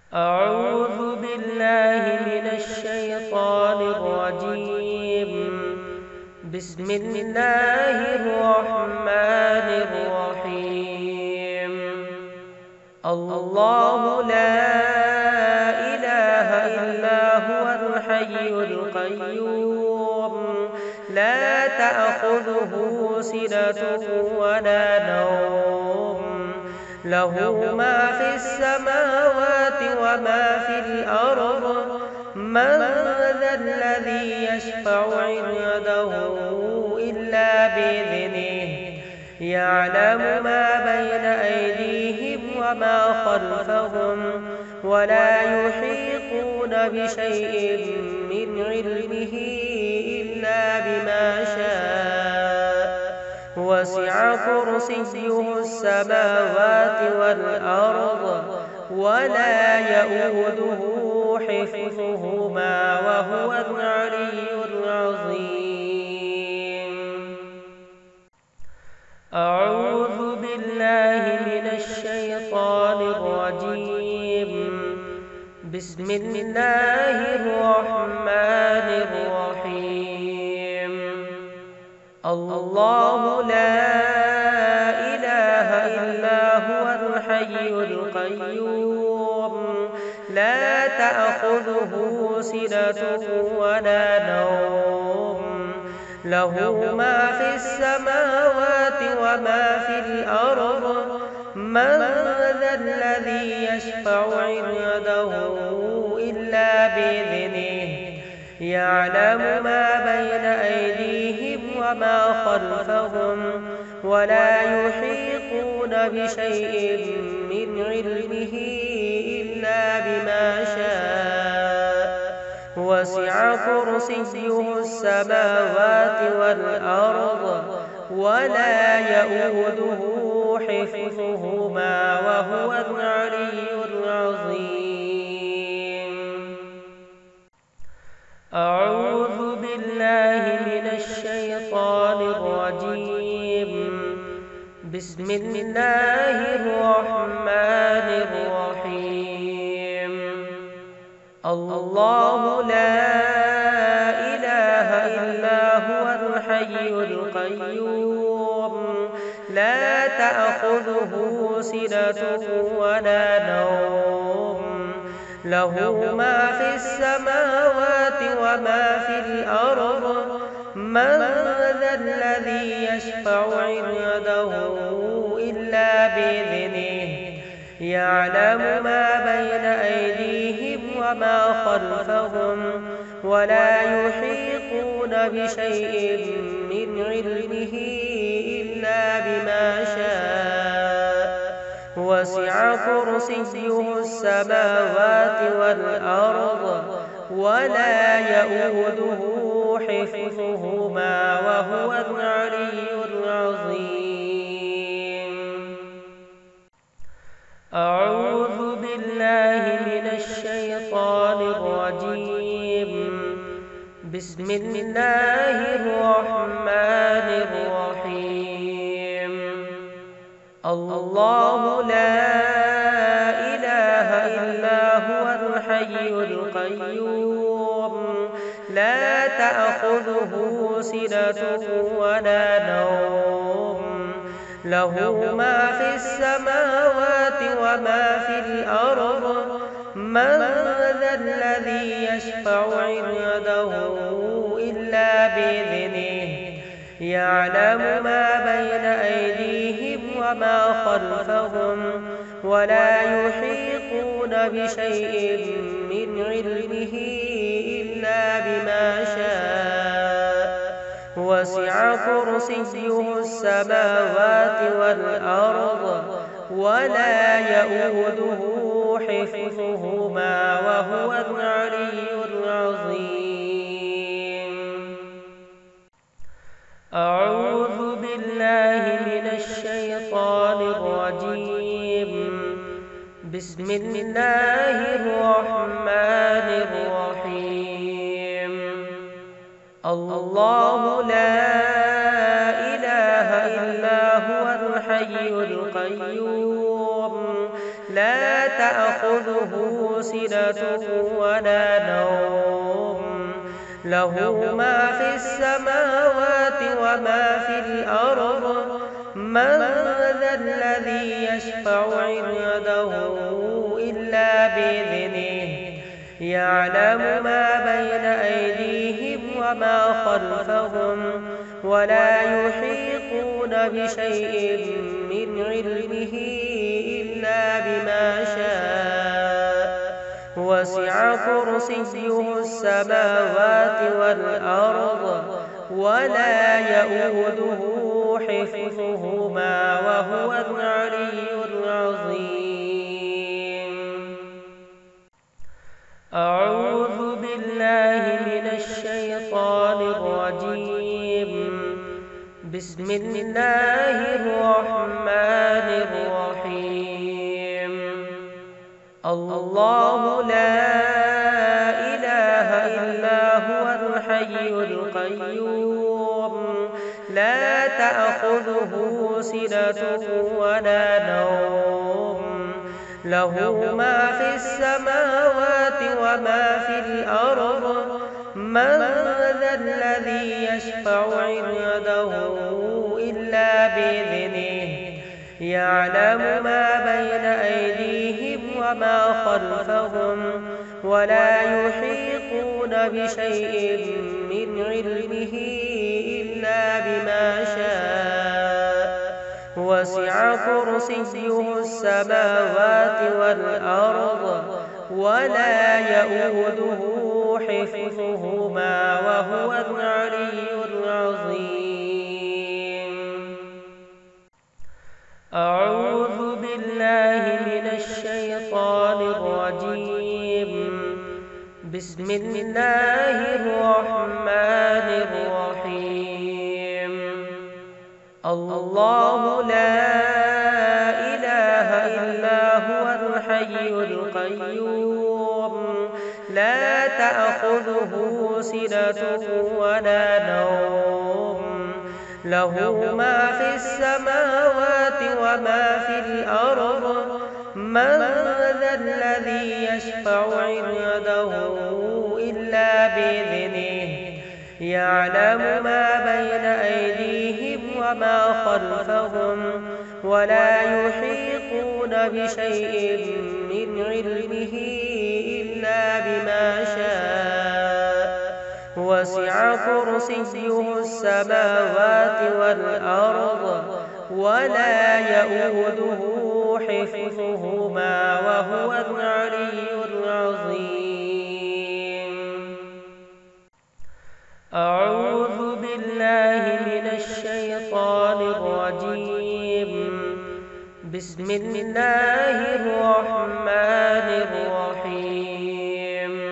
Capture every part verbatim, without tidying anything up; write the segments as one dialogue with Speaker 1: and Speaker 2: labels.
Speaker 1: أعوذ بالله من الشيطان الرجيم. بسم الله الرحمن الرحيم. الله لا إله إلا هو الحي القيوم، لا تأخذه سنة ولا نوم، له ما في السماوات وما في الأرض. من ذا الذي يشفع عنده إلا بإذنه، يعلم ما بين أيديهم وما خلفهم، ولا يحيطون بشيء من علمه إلا بما شاء. وسع كرسيه السماوات والأرض، ولا يئوده حفظهما وهو العلي العظيم. أعوذ بالله من الشيطان الرجيم. بسم الله الرحمن الرحيم. الله لا إله إلا هو الحي القيوم، لا تأخذه سنة ولا نوم، له ما في السماوات وما في الأرض. من ذا الذي يشفع عنده إلا بإذنه، يعلم ما بين أيديهم وما خلفهم، ولا يحيطون بشيء من علمه إلا بما شاء. وسع كرسيه السماوات والأرض، ولا يئوده حفظهما وهو العلي العظيم. أعوذ بالله من الشيطان الرجيم. بسم الله الرحمن الرحيم. الله لا إله إلا هو الحي القيوم، لا تأخذه سنة ولا نوم، له ما في السماوات وما في الأرض. من ذا الذي يشفع عنده إلا بإذنه، يعلم ما بين أيديهم وما خلفهم، ولا يحيطون بشيء من علمه إلا بما شاء. وسع كرسيه السماوات والأرض، ولا يئوده حفظهما وهو العلي العظيم. أعوذ بالله من الشيطان الرجيم. بسم الله الرحمن الرحيم. الله لا إله إلا هو الحي القيوم، لا تأخذه سنة ولا نوم، له ما في السماوات وما في الأرض. من ذا الذي يشفع عنده إلا بإذنه، يعلم ما بين أيديهم وما خلفهم، ولا يحيطون بشيء من علمه إلا بما شاء. وسع كرسيه السماوات والأرض، ولا يئوده حفظهما وهو العلي العظيم. أعوذ بالله من الشيطان الرجيم. بسم الله الرحمن الرحيم. الله لا إله إلا هو الحي القيوم، لا تأخذه سنة ولا نوم له ما في السماوات وما في الأرض من ذا الذي يشفع عنده إلا بإذنه يعلم ما بين أيديهم وما خلفهم ولا يحيطون بشيء من علمه إلا بما شاء وسع كرسيه السماوات والأرض ولا يئوده حفظهما وهو العلي العظيم. أعوذ بالله من الشيطان الرجيم. بسم الله الرحمن الرحيم. الله لا إله إلا هو الحي القيوم لا تأخذه سنة ولا نوم له ما في السماوات وما في الأرض من ذا الذي يشفع عنده إلا بإذنه يعلم ما بين أيديهم وما خلفهم ولا يحيطون بشيء من علمه إلا بما شاء وسع كرسيه السماوات والأرض ولا يئوده حفظهما وهو العلي العظيم. أعوذ بالله من الشيطان الرجيم. بسم الله الرحمن الرحيم. الله لا إله إلا هو الحي القيوم لا تأخذه سنة ولا نوم له ما في السماوات وما في الأرض من ذا الذي يشفع عنده إلا بإذنه يعلم ما بين أيديهم وما خلفهم ولا يحيطون بشيء من علمه إلا بما شاء وسع كرسيه السماوات والأرض ولا يئوده حفظهما وهو العلي العظيم. أعوذ بالله من الشيطان الرجيم. بسم الله الرحمن الرحيم.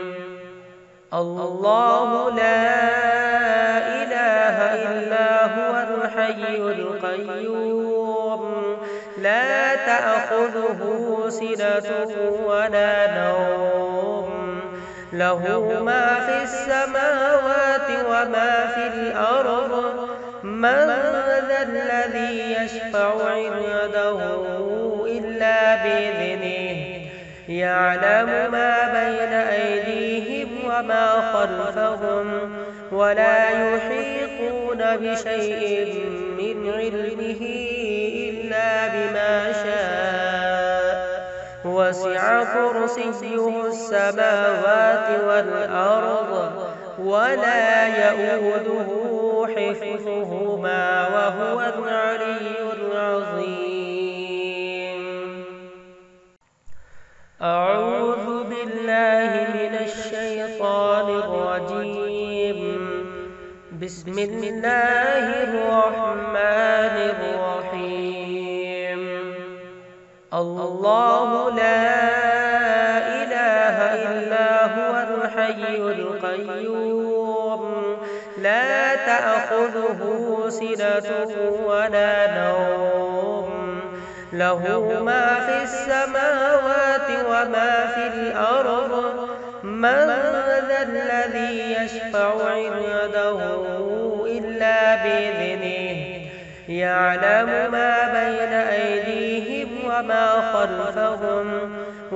Speaker 1: الله لا إله إلا هو الحي القيوم لا تأخذه سنة ولا نوم له ما في السماوات وما في الأرض من ذا الذي يشفع عنده إلا بإذنه يعلم ما بين أيديهم وما خلفهم ولا يحيطون بشيء من علمه إلا بما شاء وسع كرسيه السماوات والأرض ولا يئوده حفظهما وهو العلي العظيم. أعوذ بالله من الشيطان الرجيم. بسم الله الرحمن الرحيم. الله لا إله إلا هو الحي القيوم لا تأخذه سنة ولا نوم له ما في السماوات وما في الأرض من ذا الذي يشفع عنده إلا بإذنه يعلم ما بين أيديهم وما خلفهم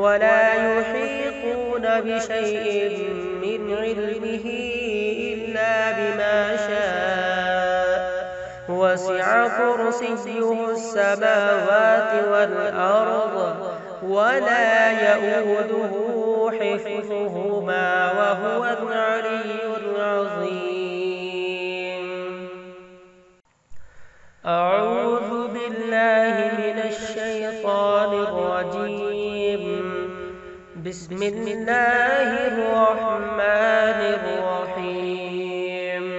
Speaker 1: ولا يحيطون بشيء من علمه إلا بما شاء وسع كرسيه السماوات والأرض ولا يئوده حفظهما وهو العلي العظيم. أعوذ بالله من الشيطان الرجيم. بسم الله الرحمن الرحيم.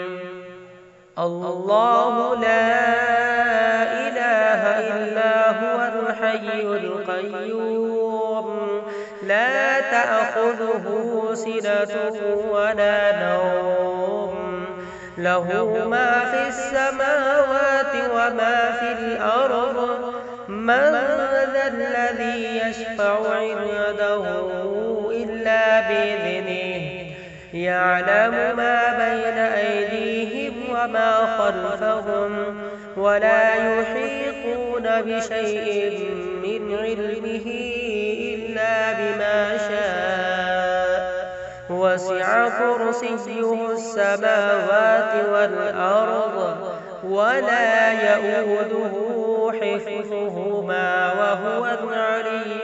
Speaker 1: الله لا إله إلا هو الحي القيوم لا تأخذه سنة ولا نوم له ما في السماوات وما في الأرض من ذا الذي يشفع عنده إلا بإذنه يعلم ما بين أيديهم وما خلفهم ولا يحيطون بشيء من علمه إلا بما شاء وسع كرسيه السماوات والأرض ولا يئوده حفظهما وهو العلي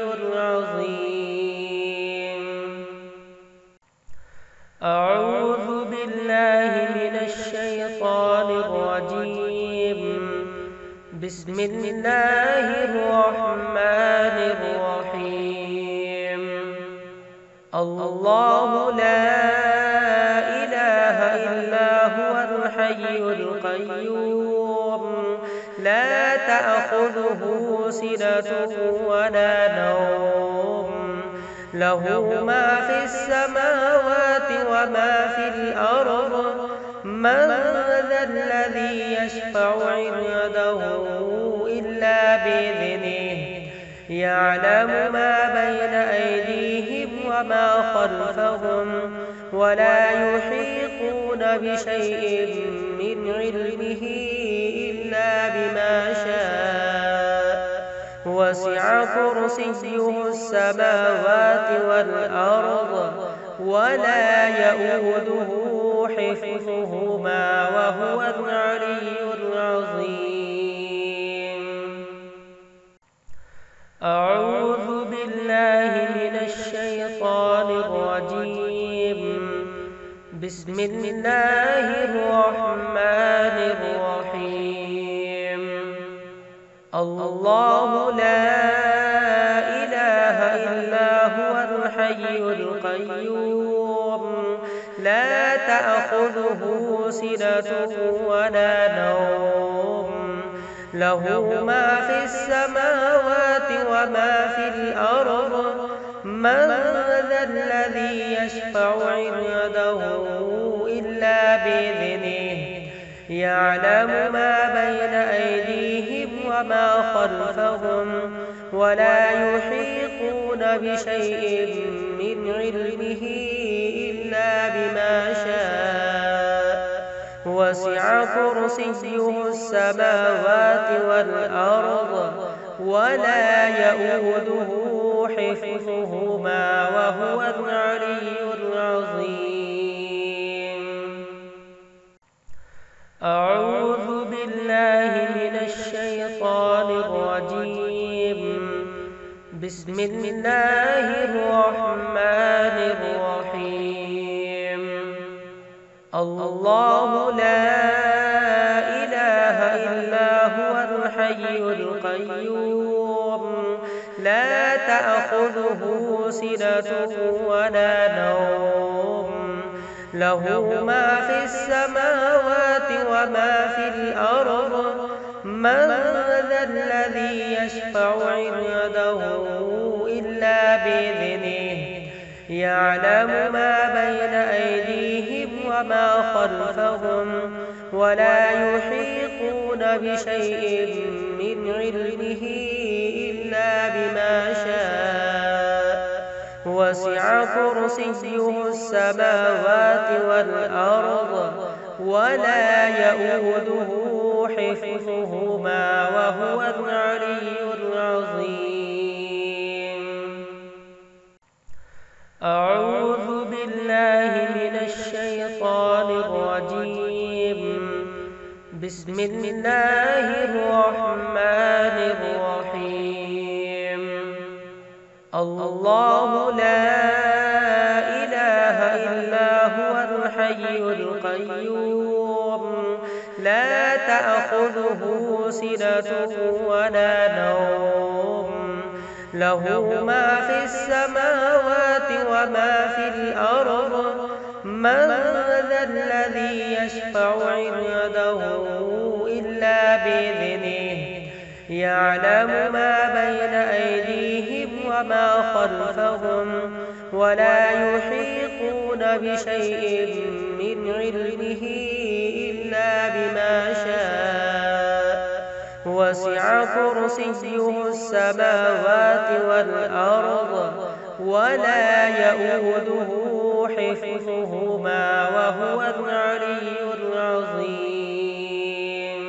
Speaker 1: العظيم. أعوذ بالله من الشيطان الرجيم. بسم الله الرحمن الرحيم. الله لا إله إلا هو الحي القيوم لا تأخذه سنة ولا نوم له ما في السماوات وما في الأرض من ذا الذي يشفع عنده إلا بإذنه يعلم ما بين أيديهم وما خلفهم ولا يحيطون بشيء من علمه إلا بما شاء وسع كرسيه السماوات والأرض ولا يئوده حفظهما وهو العلي العظيم. أعوذ بالله من الشيطان الرجيم. بسم الله الرحمن الرحيم. الله لا إله إلا هو الحي القيوم لا تأخذه سنة ولا نوم له ما في السماوات وما في الأرض من ذا الذي يشفع عنده إلا بإذنه يعلم ما بين أيديهم وما خلفهم ولا يحيطون بشيء من علمه إلا بما شاء وسع كرسيه السماوات والأرض ولا يئوده حفظهما وهو العلي العظيم. أعوذ بالله من الشيطان الرجيم. بسم الله الرحمن الرحيم. الله لا إله إلا هو الحي القيوم لا تأخذه سنة ولا نوم له ما في السماوات وما في الأرض من ذا الذي يشفع عنده إلا بإذنه يعلم ما بين أيديهم وما خلفهم ولا يحيطون بشيء من علمه إلا بما شاء وسع كرسيه السماوات والأرض ولا يئوده حفظهما وهو العلي العظيم. أعوذ بالله من الشيطان الرجيم. بسم الله الرحمن الرحيم. الله لا إله إلا هو الحي القيوم، لا تأخذه سنة ولا نوم، له ما في السماوات وما في الأرض. من ذا الذي يشفع عنده إلا بإذنه، يعلم ما بين أيديهم وما خلفهم، ولا يحيطون بشيء من علمه إلا بما شاء. وسع كرسيه السماوات والأرض، ولا يئوده حفظهما وهو العلي العظيم.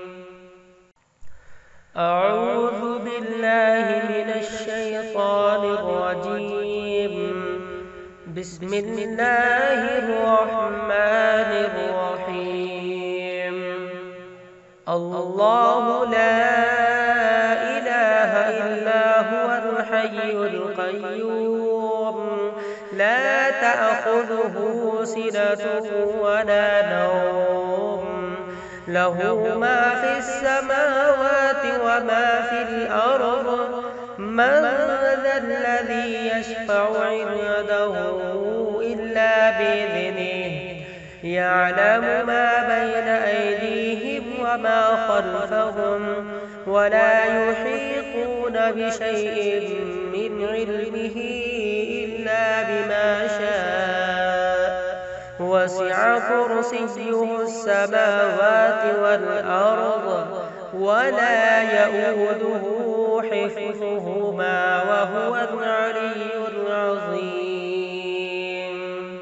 Speaker 1: أعوذ بالله من الشيطان الرجيم. بسم الله الرحمن الرحيم. الله لا إله إلا هو الحي القيوم، لا تأخذه سنة ولا نوم، له ما في السماوات وما في الأرض. من ذا الذي يشفع عنده إلا بإذنه، يعلم ما بين أيديهم وما خلفهم، ولا يحيطون بشيء من علمه إلا بما شاء. وسع كرسيه السماوات والأرض، ولا يئوده حفظهما وهو العلي العظيم.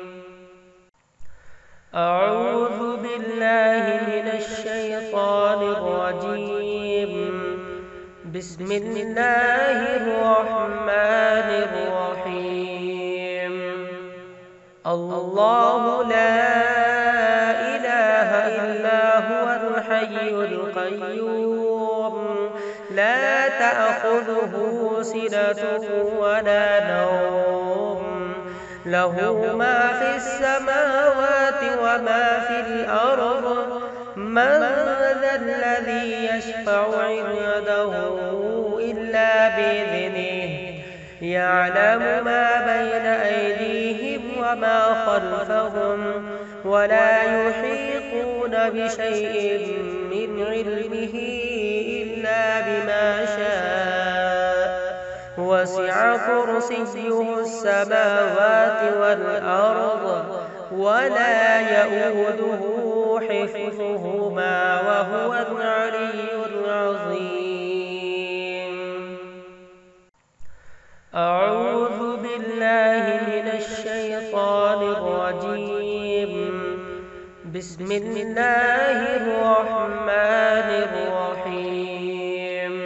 Speaker 1: أعوذ بالله من الشيطان الرجيم. بسم الله الرحمن الرحيم. الله لا إله إلا هو الحي القيوم، لا تأخذه سنة ولا نوم، له ما في السماوات وما في الأرض. من ذا الذي يشفع عنده إلا بإذنه، يعلم ما بين أيديهم وما خلفهم، ولا يحيطون بشيء من علمه إلا بما شاء. وسع كرسيه السماوات والأرض، ولا يئوده حفظهما وهو العلي العظيم. أعوذ بالله من الشيطان الرجيم. بسم الله الرحمن الرحيم.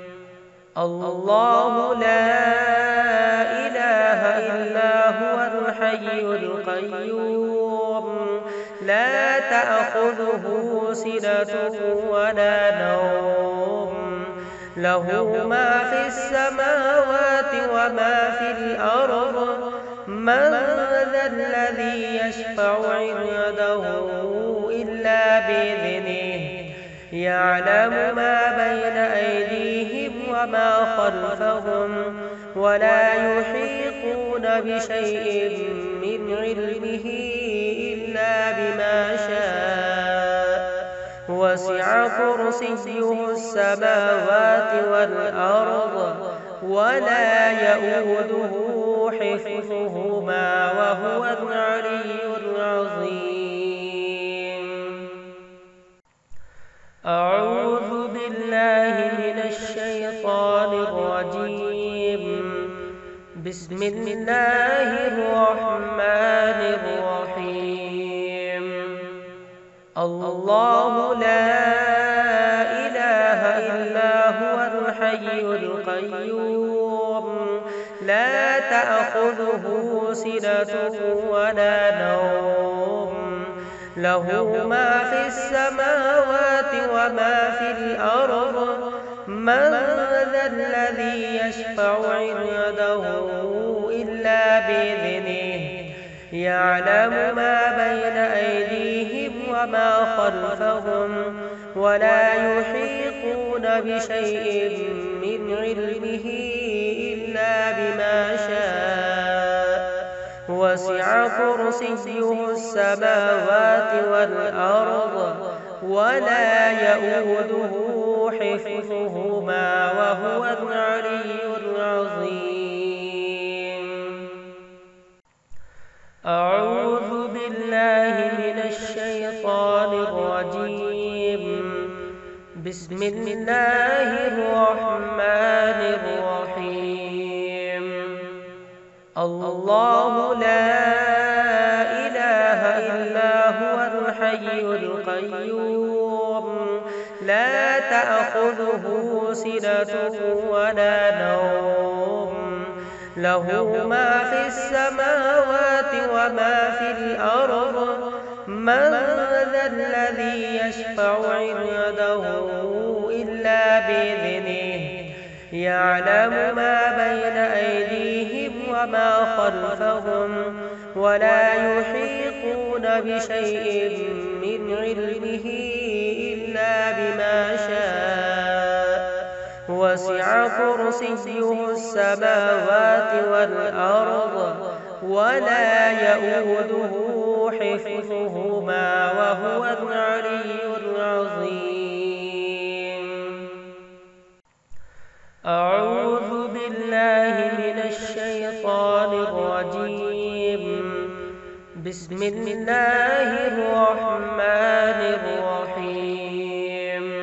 Speaker 1: الله لا إله إلا هو الحي القيوم، لا تأخذه سنة ولا نوم، له ما في السماوات وما في الأرض. من ذا الذي يشفع عنده إلا بإذنه، يعلم ما بين أيديهم وما خلفهم، ولا يحيطون بشيء من علمه إلا بما شاء. وسع كرسيه السماوات والأرض، ولا يئوده حفظهما وهو العلي العظيم. أعوذ بالله من الشيطان الرجيم. بسم الله الرحمن الرحيم. الله لا إله إلا هو الحي القيوم، لا تأخذه سنة ولا نوم له ما في السماوات وما في الأرض من ذا الذي يشفع عنده إلا بإذنه يعلم ما بين أيديهم وما خلفهم ولا يحيطون بشيء من علمه إلا بما شاء وسع كرسيه السماوات والأرض ولا يئوده حفظهما وهو العلي العظيم. أعوذ بالله من الشيطان الرجيم. بسم الله الرحمن الرحيم. الله لا إله إلا هو الحي القيوم لا تأخذه سنة ولا نوم له ما في السماوات وما في الأرض من ذا الذي يشفع عنده إلا بإذنه يعلم ما بين أيديهم وما خلفهم ولا يحيطون بشيء من علمه إلا بما شاء وسع كرسيه السماوات والأرض ولا يئوده حفظهما وهو العلي العظيم. أعوذ بالله من الشيطان الرجيم. بسم الله الرحمن الرحيم.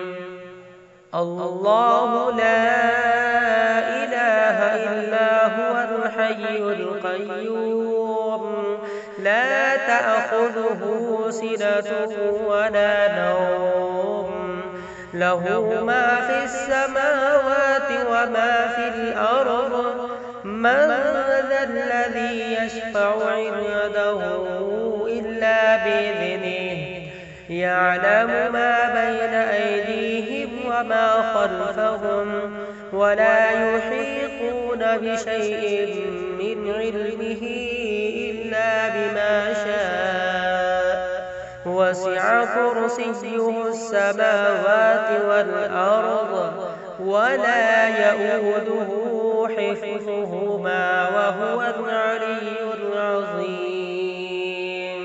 Speaker 1: الله لا إله إلا هو الحي القيوم لا تأخذه سنة ولا نوم له ما في السماوات وما في الأرض من ذا الذي يشفع عنده إلا بإذنه يعلم ما بين أيديهم وما خلفهم ولا يحيطون بشيء من علمه إلا بما شاء وسع كرسيه السماوات والأرض ولا يئوده حفظهما وهو العلي العظيم.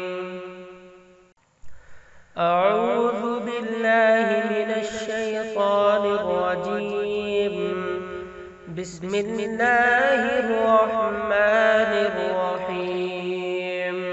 Speaker 1: أعوذ بالله من الشيطان الرجيم. بسم الله الرحمن الرحيم.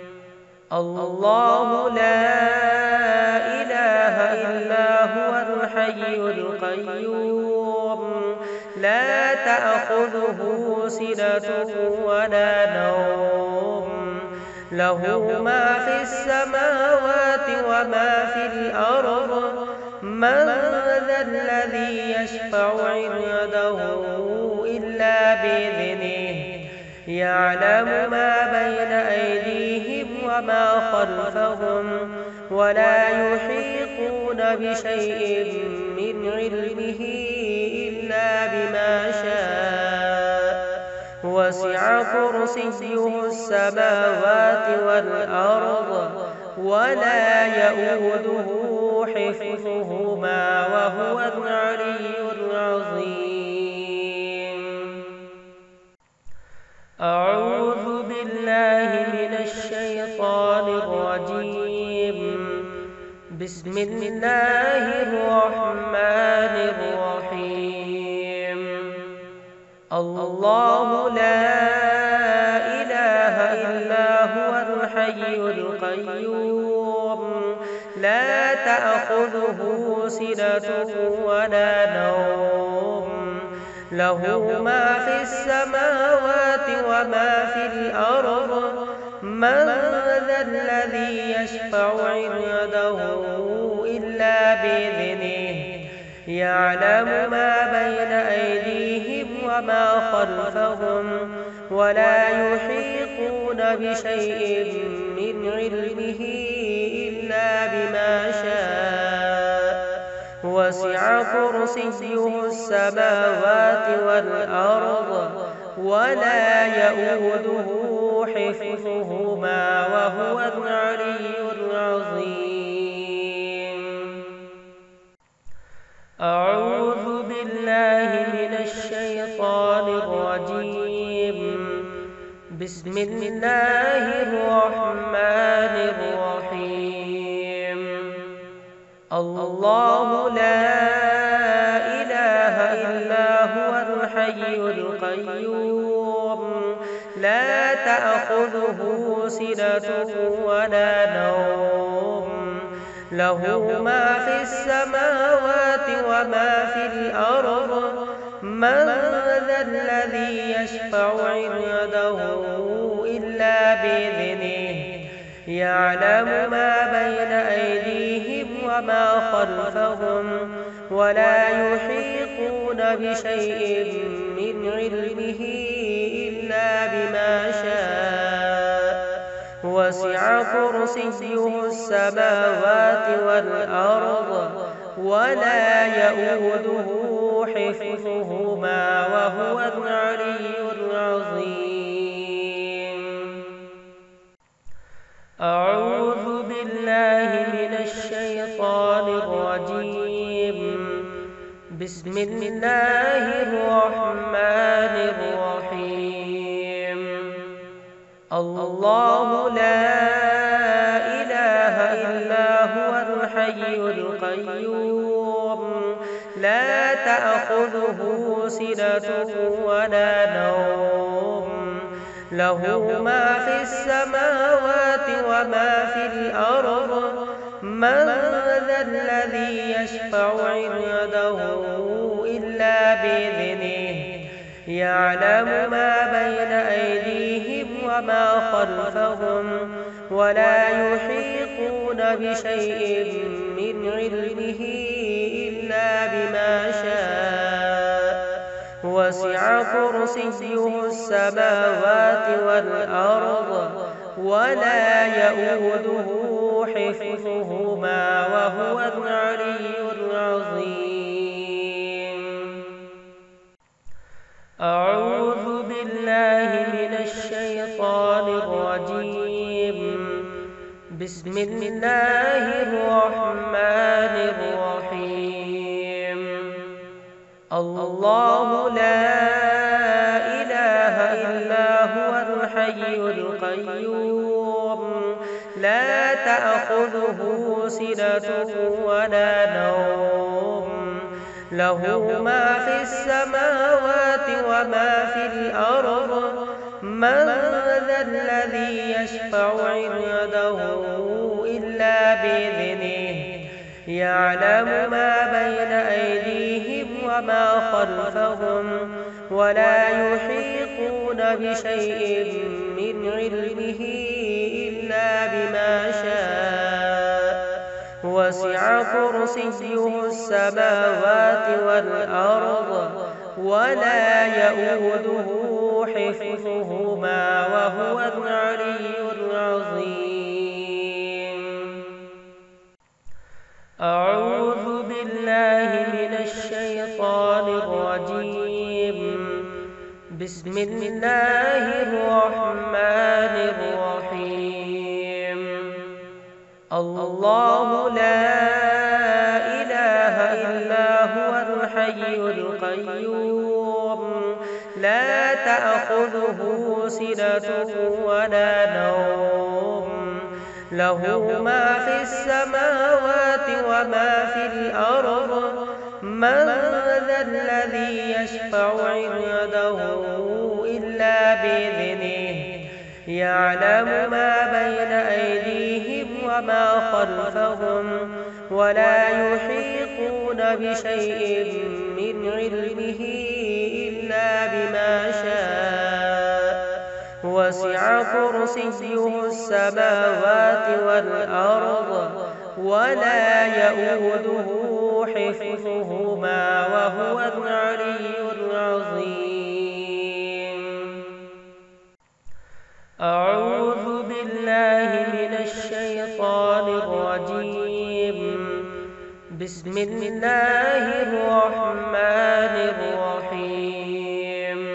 Speaker 1: الله لا إله إلا هو الحي القيوم لا تأخذه سنة ولا نوم له ما في السماوات وما في الأرض من ذا الذي يشفع عنده إلا بإذنه يعلم ما بين أيديهم وما خلفهم ولا يحيطون بشيء من علمه إلا بما شاء وسع كرسيه السماوات والأرض ولا يئوده حفظهما وهو العلي العظيم. أعوذ بالله من الشيطان الرجيم. بسم الله الرحمن الرحيم. الله لا إله إلا هو الحي القيوم لا تأخذه سنة ولا نوم له ما في السماوات وما في الأرض من ذا الذي يشفع عنده إلا بإذنه يعلم ما بين أيديهم وما خلفهم ولا يحيطون بشيء من علمه إلا بما شاء وسع كرسيه السماوات والأرض ولا يئوده حفظهما وهو العلي العظيم. أعوذ بالله من الشيطان الرجيم. بسم الله الرحمن الرحيم. الله لا إله إلا هو الحي القيوم لا تأخذه سنة ولا نوم له ما في السماوات وما في الأرض من ذا الذي يشفع عنده إلا بإذنه يعلم ما بين أيديهم وما خلفهم ولا يحيطون بشيء من علمه إلا بما شاء وسع كرسيه السماوات والأرض ولا يئوده حفظهما وهو العلي العظيم. أعوذ بالله من الشيطان الرجيم. بسم الله الرحمن الرحيم. الله لا إله إلا هو الحي القيوم لا تأخذه سنة ولا نوم له ما في السماوات وما في الأرض من ذا الذي يشفع عنده إلا بإذنه يعلم ما بين أيديهم وما خلفهم ولا يحيطون بشيء من علمه إلا بما شاء وسع كرسيه السماوات والأرض ولا يئوده حفظهما وهو العلي العظيم. أعوذ بالله من الشيطان الرجيم. بسم الله الرحمن الرحيم. الله لا إله إلا هو الحي القيوم لا تأخذه سنة ولا نوم له ما في السماوات وما في الأرض من ذا الذي يشفع عنده إلا بإذنه يعلم ما بين أيديهم وما خلفهم ولا يحيطون بشيء من علمه إلا بما شاء وسع كرسيه السماوات والأرض ولا يئوده حفظهما وهو العلي العظيم. أعوذ بالله من الشيطان الرجيم. بسم الله الرحمن الرحيم. الله لا إله إلا هو الحي القيوم لا تأخذه سنة ولا نوم له ما في السماوات وما في الأرض من ذا الذي يشفع عنده إلا بإذنه يعلم ما بين أيديهم وما خلفهم ولا يحيطون بشيء من علمه إلا بما شاء وسع كرسيه السماوات والأرض ولا يئوده حفظهما وهو العلي العظيم. بسم الله الرحمن الرحيم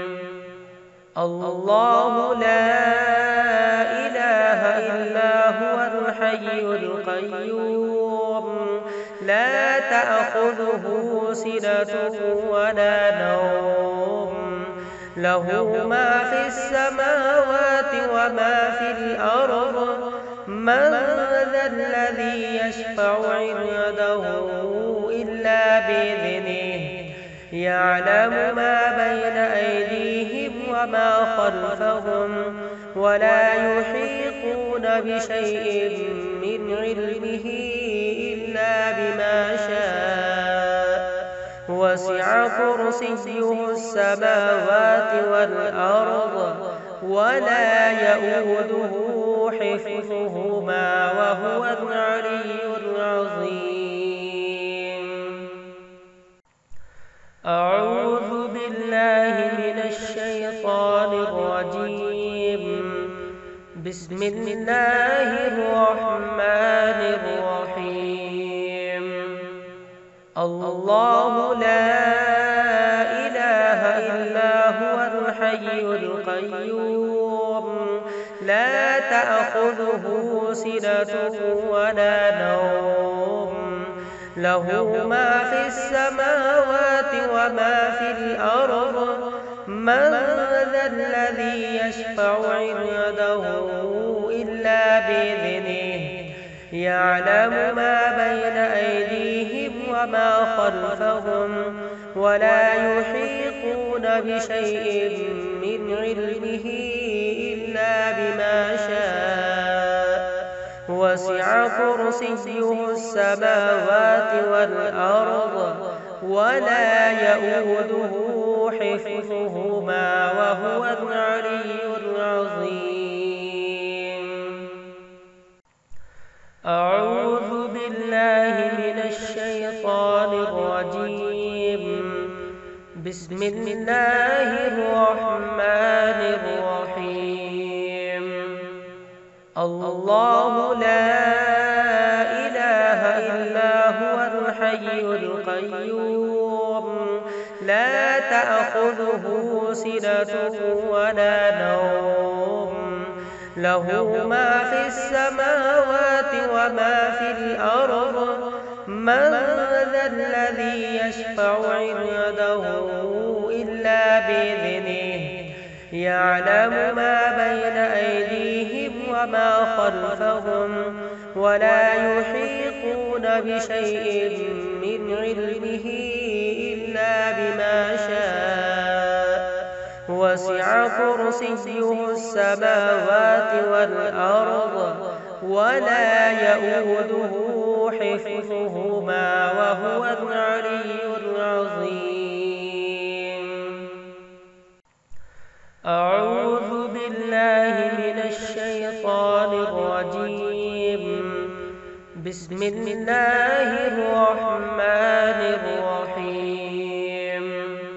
Speaker 1: الله لا إله إلا هو الحي القيوم لا تأخذه سنة ولا نوم له ما في السماوات وما في الأرض من ذا الذي يشفع عنده إلا بإذنه يعلم ما بين أيديهم وما خلفهم ولا يحيطون بشيء من علمه إلا بما شاء وسع كرسيه السماوات والأرض ولا يئوده حفظهما وهو العلي العظيم. أعوذ بالله من الشيطان الرجيم. بسم الله الرحمن الرحيم الله لا إله إلا هو الحي القيوم لا تأخذه سنة ولا نوم له ما في السماوات وما في الأرض من ذا الذي يشفع عنده إلا بإذنه يعلم ما بين أيديهم وما خلفهم ولا يحيطون بشيء من علمه إلا بما شاء وسع كرسيه السماوات والأرض ولا يئوده حفظهما وهو العلي العظيم. أعوذ بالله من الشيطان الرجيم. بسم الله الرحمن الرحيم الله لا إله إلا هو الحي القيوم لا تأخذه سنة ولا نوم له ما في السماوات وما في الأرض من ذا الذي يشفع عنده إلا بإذنه يعلم ما بين أيديهم وما خلفهم ولا يحيطون بشيء من علمه إلا بما شاء وسع كرسيه السماوات والأرض ولا يئوده حفظهما وهو العلي العظيم. أعوذ بالله من الشيطان الرجيم. بسم الله الرحمن الرحيم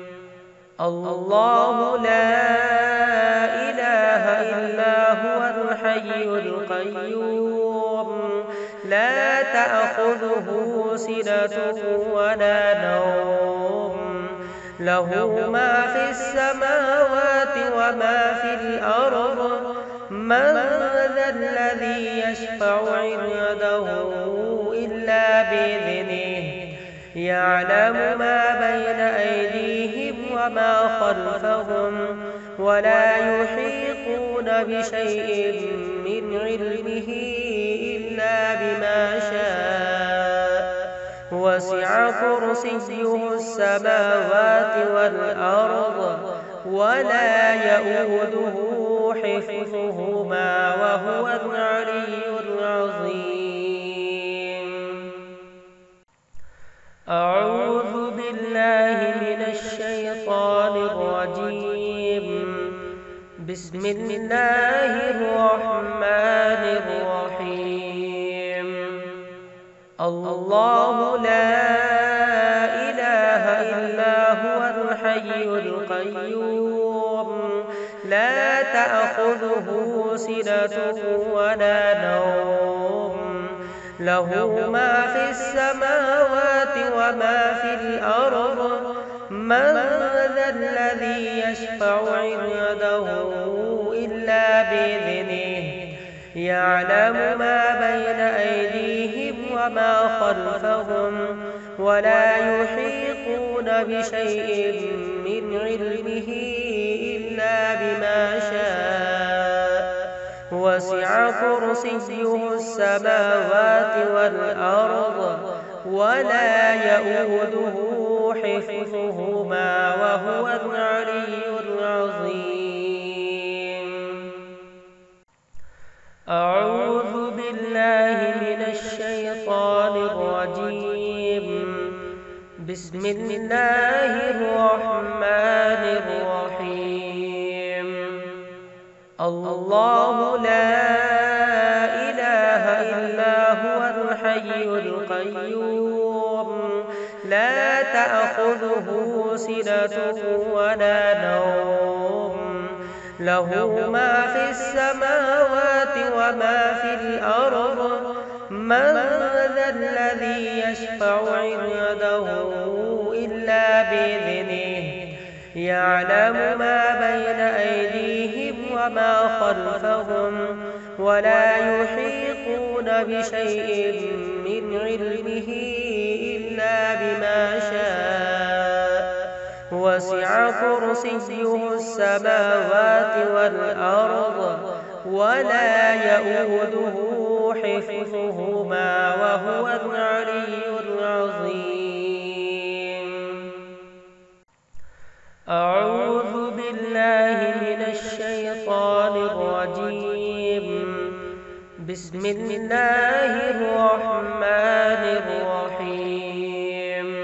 Speaker 1: الله لا إله إلا هو الحي القيوم لا تأخذه سنة ولا نوم له ما في السماوات وما في الأرض من ذا الذي يشفع عنده إلا بإذنه يعلم ما بين أيديهم وما خلفهم ولا يحيطون بشيء من علمه إلا بما شاء وسع كرسيه السماوات والأرض ولا يئوده حفظهما وهو العلي العظيم. أعوذ بالله من الشيطان الرجيم. بسم الله الرحمن الرحيم الله لا إله إلا هو الحي القيوم لا تأخذه سنة ولا نوم له ما في السماوات وما في الأرض من ذا الذي يشفع عنده إلا بإذنه يعلم ما بين أيديهم وما خلفهم ولا يحيطون بشيء من علمه إلا بما شاء وسع كرسيه السماوات والأرض ولا يئوده حفظهما وهو العلي العظيم. أعوذ بالله من الشيطان الرجيم. بسم الله الرحمن الرحيم. الله لا إله إلا هو الحي القيوم لا تأخذه سنة ولا نوم له ما في السماوات وما في الأرض من ذا الذي يشفع عنده إلا بإذنه يعلم ما بين أيديهم وما خلفهم ولا يحيطون بشيء من علمه إلا بما شاء وسع كرسيه السماوات والأرض ولا يئوده حفظهما وهو العلي العظيم. أعوذ بالله من الشيطان الرجيم. بسم الله الرحمن الرحيم.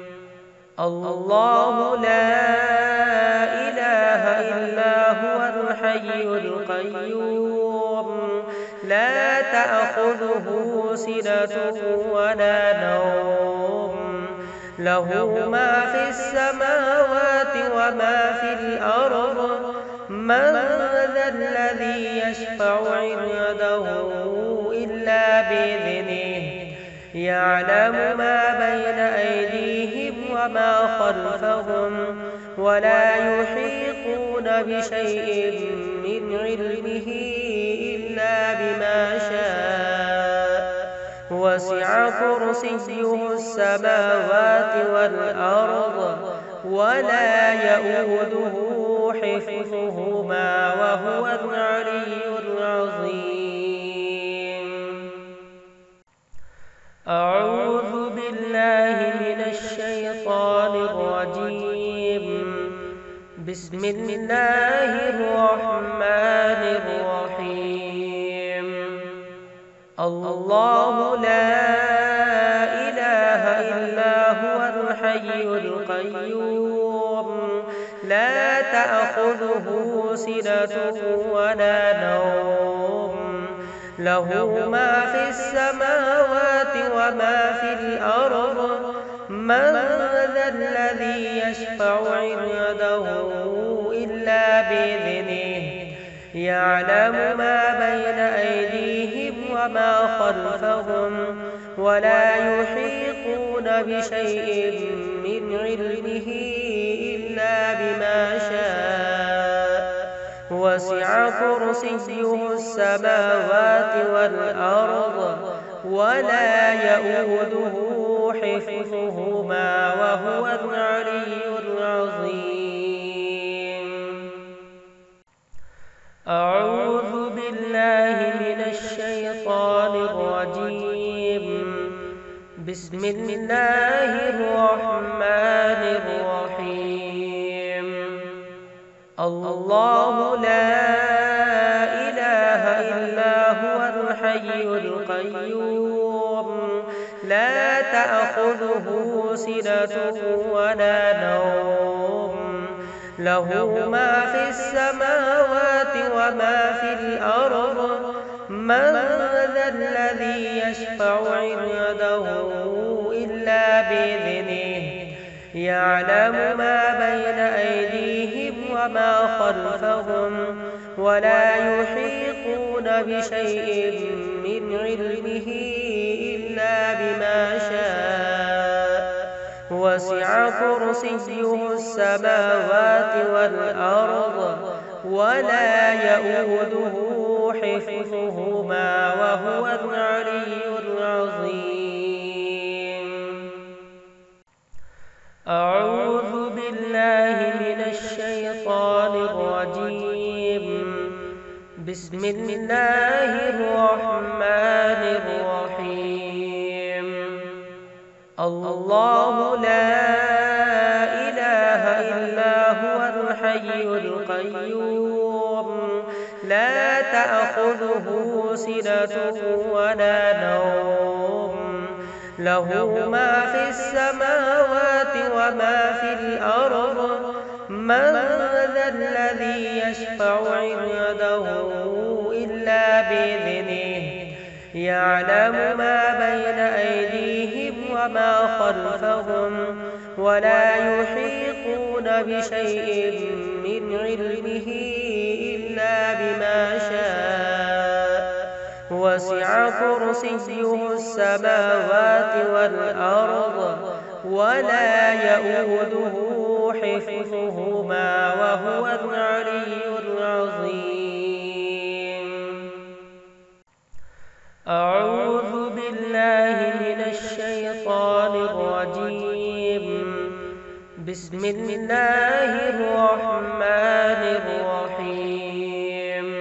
Speaker 1: الله لا إله إلا هو الحي القيوم لا تأخذه سنة ولا نوم له ما في السماوات وما في الأرض من ذا الذي يشفع عنده إلا بإذنه يعلم ما بين أيديهم وما خلفهم ولا يحيطون بشيء من علمه إلا بما شاء وسع كرسيه السماوات والأرض ولا يئوده حفظهما وهو العلي العظيم. أعوذ بالله من الشيطان الرجيم. بسم الله الرحمن الرحيم. الله لا إله إلا هو الحي القيوم لا تأخذه سنة ولا نوم له ما في السماوات وما في الأرض من ذا الذي يشفع عنده إلا بإذنه يعلم ما بين أيديهم وما خلفهم ولا يحيطون بشيء من علمه إلا بما شاء وسع كرسيه السماوات والأرض ولا يئوده حفظهما وهو العلي العظيم. أعوذ بالله من الشيطان الرجيم. بسم الله الرحمن الرحيم. الله لا إله إلا هو الحي القيوم لا تأخذه سنة ولا نوم له ما في السماوات وما في الأرض من ذا الذي يشفع عنده إلا بإذنه يعلم ما بين أيديهم وما خلفهم ولا يحيطون بشيء من علمه إلا بما شاء وسع كرسيه السماوات والأرض ولا يئوده حفظهما وهو العلي العظيم. أعوذ بالله من الشيطان الرجيم. بسم الله الرحمن الرحيم. الله لا إله إلا هو الحي القيوم لا تأخذه سنة ولا نوم له ما في السماوات وما في الأرض من ذا الذي يشفع عنده إلا بإذنه يعلم ما بين أيديهم وما خلفهم ولا يحيطون بشيء من علمه إلا بما شاء وسع كرسيه السماوات والأرض ولا يئوده حفظهما وهو العلي العظيم. أعوذ بالله من الشيطان الرجيم. بسم الله الرحمن الرحيم.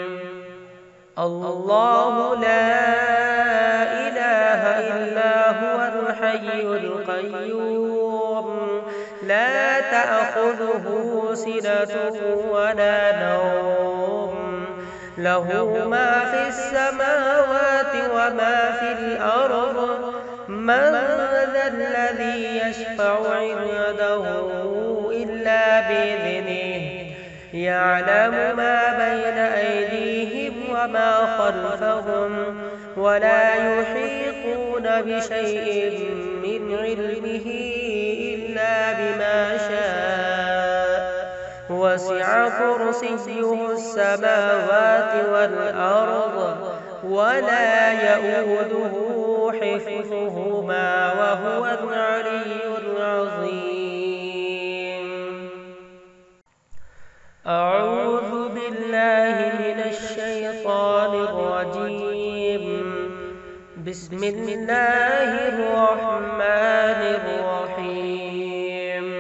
Speaker 1: الله لا إله إلا هو الحي القيوم لا تأخذه سنة ولا نوم له ما في السماوات وما في الأرض من ذا الذي يشفع عنده إلا بإذنه يعلم ما بين أيديهم وما خلفهم ولا يحيطون بشيء من علمه إلا بما شاء وسع كرسيه السماوات والأرض ولا يئوده حفظهما وهو العلي العظيم. أعوذ بالله من الشيطان الرجيم. بسم الله الرحمن الرحيم.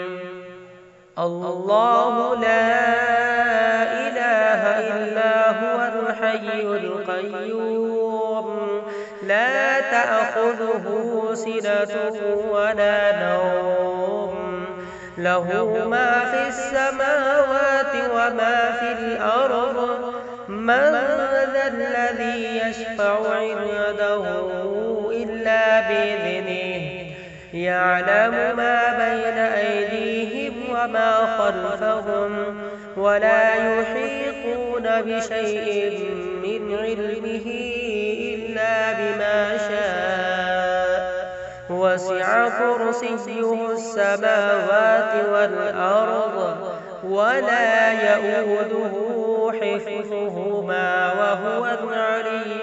Speaker 1: الله لا إله إلا هو الحي القيوم لا تأخذه سنة ولا نوم له ما في السماوات وما في الأرض من ذا الذي يشفع عنده إلا بإذنه يعلم ما بين أيديهم وما خلفهم ولا يحيطون بشيء من علمه إلا بما شاء وسع كرسيه السماوات والأرض ولا يئوده حفظهما وهو العلي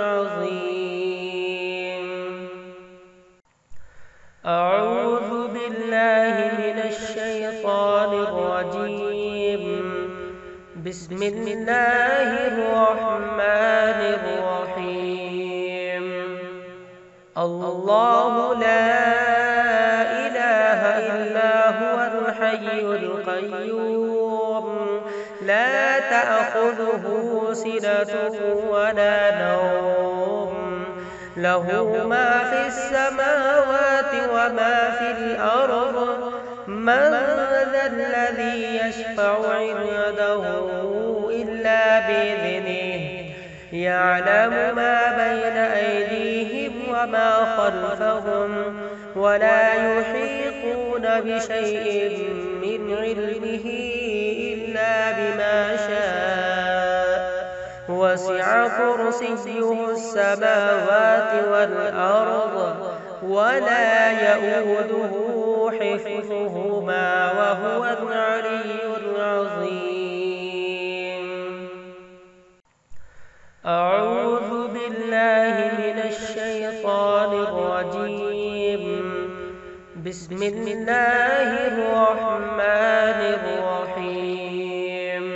Speaker 1: العظيم. أعوذ بالله من الشيطان الرجيم. بسم الله الرحمن الرحيم. الله لا إله إلا هو الحي القيوم لا تأخذه سنة ولا نوم له ما في السماوات وما في الأرض من ذا الذي يشفع عنده إلا بإذنه يعلم ما بين أيديهم وما خلفهم ولا يحيطون بشيء من علمه إلا بما شاء وسع كرسيه السماوات والأرض ولا يئوده حفظهما وهو العلي العظيم. أعوذ بالله من الشيطان الرجيم. بسم الله الرحمن الرحيم.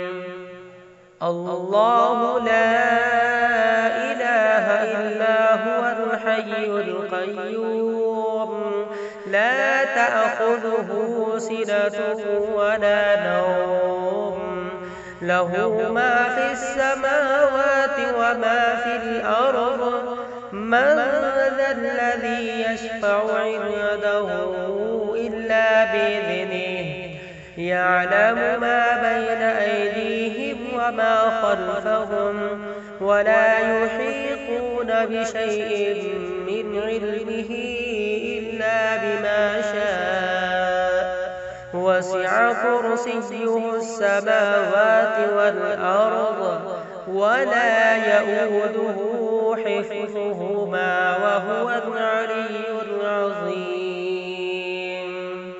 Speaker 1: الله لا إله إلا هو الحي القيوم لا تأخذه سنة ولا نوم له ما في السماوات وما في الأرض من ذا الذي يشفع عنده إلا بإذنه يعلم ما بين أيديهم وما خلفهم ولا يحيطون بشيء من علمه إلا بما شاء وسع كرسيه السماوات والأرض ولا يئوده حفظهما وهو العلي العظيم.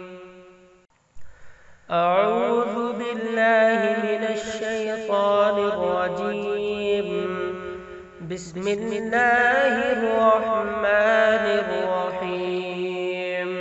Speaker 1: أعوذ بالله من الشيطان الرجيم. بسم الله الرحمن الرحيم.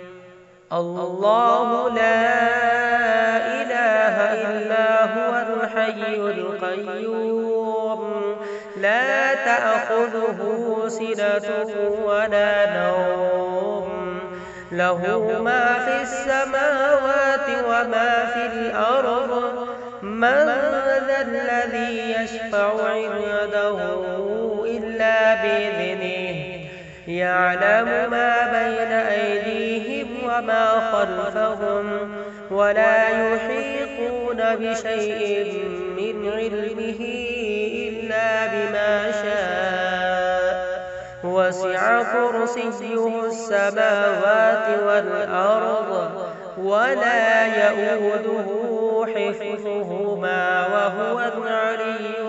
Speaker 1: الله لا إله إلا هو الحي القيوم لا تأخذه سنة ولا نوم له ما في السماوات وما في الأرض من ذا الذي يشفع عنده إلا بإذنه يعلم ما بين أيديهم وما خلفهم ولا يحيطون بشيء من علمه إلا بما شاء وسع كرسيه السماوات والأرض ولا يئوده حفظهما وهو العلي